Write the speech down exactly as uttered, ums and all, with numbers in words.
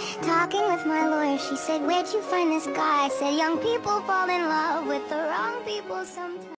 Talking with my lawyer, she said, where'd you find this guy? I said, young people fall in love with the wrong people sometimes.